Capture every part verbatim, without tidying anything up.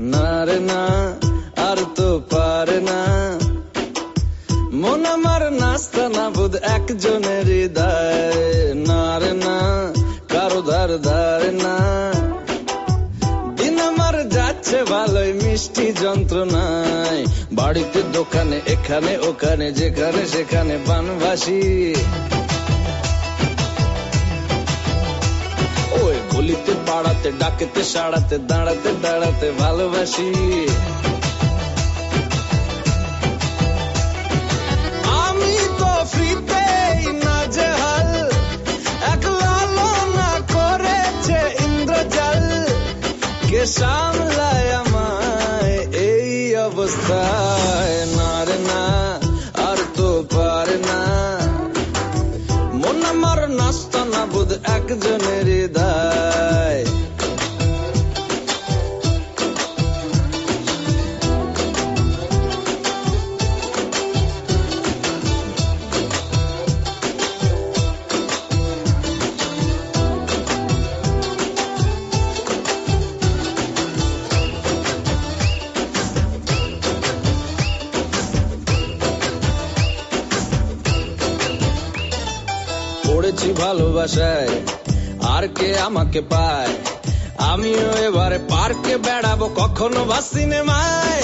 না রে না আর তো পারে না, মন আমার নাস্তা না বুধ একজনের হৃদয়, না রে না কারো ধার ধার না, দিন আমার যাচ্ছে ভালোই মিষ্টি যন্ত্রণায়, বাড়িতে দোকানে এখানে ওখানে যেখানে সেখানে বানবাসী, ওই গলিতে পাড়াতে ডাকেতে সাড়াতে দাঁড়াতে দাঁড়াতে ভালোবাসি। আমি তো ফ্রিতেই নাজেহাল, এক লালনা করেছে ইন্দ্রজাল, কে সামলায় আমায় এই অবস্থায়, না রে না আর তো পারে না, মন আমার নাস্তা না বুধ একজনের হৃদয়। পড়েছি ভালোবাসায় আর কে আমাকে পায়, আমিও এবারে পার্কে বেড়াবো কখনো বা সিনেমায়,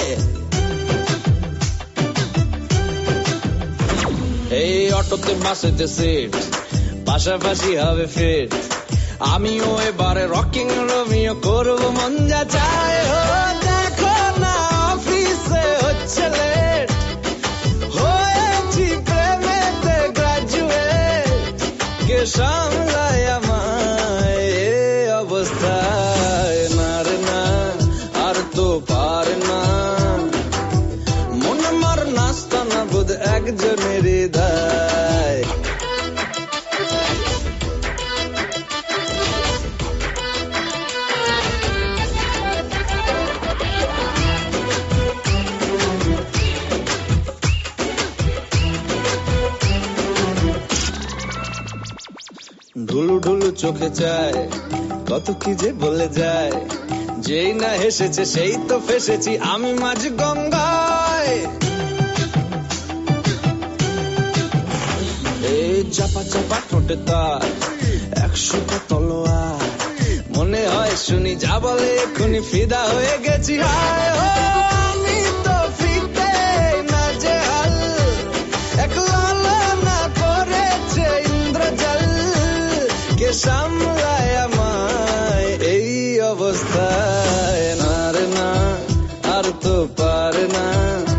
এই অটোতে বাসেতে সিট পাশাপাশি হবে ফিট, আমিও এবারে রকিং রোমিও করবো মন যা চায়। ও দেখো না অফিসে হচ্ছে লেট, হয়েছি প্রেমেতে গ্রাজুয়েট, কে সামলায় আমায় এই অবস্থায়, না রে না আর তো পারে না, মন আমার নাস্তা না বুধ একজনের হৃদয়। ঢুলু ঢুলু চোখে চায় কত কি যে বলে যায়, যেই না হেসেছে সেই তো ফেসেছি আমি মাঝ গঙ্গায়, এই চাপা চাপা ঠোঁটে তার একশো তলোয়ার, মনে হয় শুনি যা বলে এখনই ফিদা হয়ে গেছি। হায় ও আমি তো ফিতে নাজেহাল, এক লালনা করেছে ইন্দ্রজাল, কে সামলায় আমায় এই অবস্থায়, না রে না আর তো পারে না,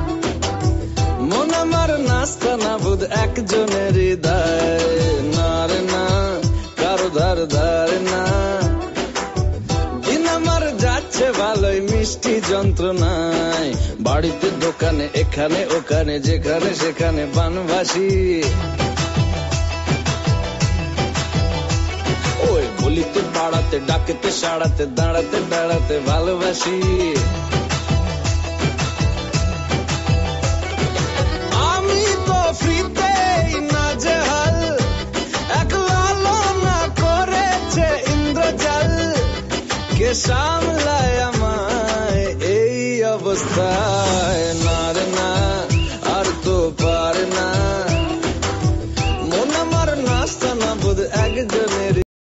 মন আমার নাস্তা না বুধ একজনের হৃদয়, না রে না কারো ধার ধার না, দিন আমার যাচ্ছে ভালোই মিষ্টি যন্ত্রণায়, বাড়িতে দোকানে এখানে ওখানে যেখানে সেখানে বানবাসি, ওই গলিতে পাড়াতে ডাকেতে সাড়াতে দাঁড়াতে দাঁড়াতে ভালোবাসি। আমি তো ফ্রিতেই নাজেহাল, এক লালনা করেছে ইন্দ্রজাল, কে সামলায় আমায় এই অবস্থা।